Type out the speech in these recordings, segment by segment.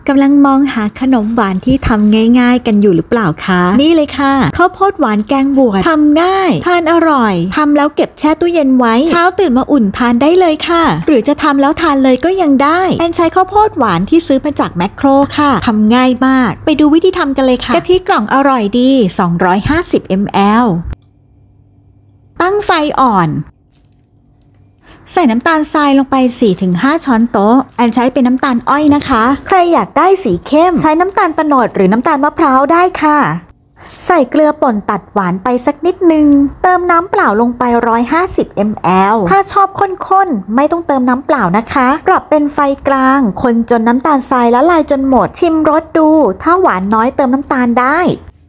กำลังมองหาขนมหวานที่ทำง่ายๆกันอยู่หรือเปล่าคะนี่เลยค่ะข้าวโพดหวานแกงบวชทำง่ายทานอร่อยทำแล้วเก็บแช่ตู้เย็นไว้เช้าตื่นมาอุ่นทานได้เลยค่ะหรือจะทำแล้วทานเลยก็ยังได้แอนใช้ข้าวโพดหวานที่ซื้อมาจากแมคโครค่ะทำง่ายมากไปดูวิธีทำกันเลยค่ะกะทิกล่องอร่อยดี250 ml ตั้งไฟอ่อนใส่น้ำตาลทรายลงไป 4-5 ช้อนโต๊ะแอนใช้เป็นน้ำตาลอ้อยนะคะใครอยากได้สีเข้มใช้น้ำตาลโตนดหรือน้ำตาลมะพร้าวได้ค่ะใส่เกลือป่นตัดหวานไปสักนิดนึงเติมน้ำเปล่าลงไป150 ml ถ้าชอบข้นๆไม่ต้องเติมน้ำเปล่านะคะปรับเป็นไฟกลางคนจนน้ำตาลทรายละลายจนหมดชิมรสดูถ้าหวานน้อยเติมน้ำตาลได้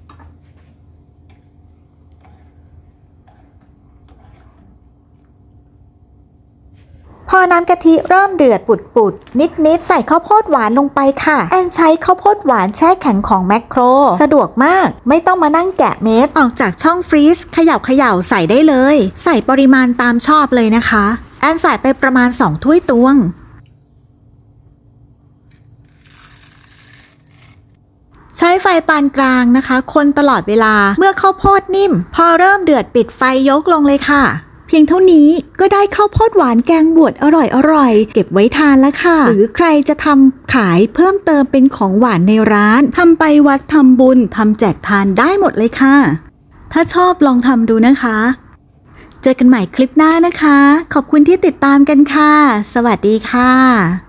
พอน้ำกะทิเริ่มเดือดปุดๆนิดๆใส่ข้าวโพดหวานลงไปค่ะแอนใช้ข้าวโพดหวานแช่แข็งของแมคโครสะดวกมากไม่ต้องมานั่งแกะเม็ดออกจากช่องฟรีซเขย่าใส่ได้เลยใส่ปริมาณตามชอบเลยนะคะแอนใส่ไปประมาณ2 ถ้วยตวงใช้ไฟปานกลางนะคะคนตลอดเวลาเมื่อข้าวโพดนิ่มพอเริ่มเดือดปิดไฟยกลงเลยค่ะเพียงเท่านี้ก็ได้ข้าวโพดหวานแกงบวชอร่อยเก็บไว้ทานแล้วค่ะหรือใครจะทำขายเพิ่มเติมเป็นของหวานในร้านทำไปวัดทำบุญทำแจกทานได้หมดเลยค่ะถ้าชอบลองทำดูนะคะเจอกันใหม่คลิปหน้านะคะขอบคุณที่ติดตามกันค่ะสวัสดีค่ะ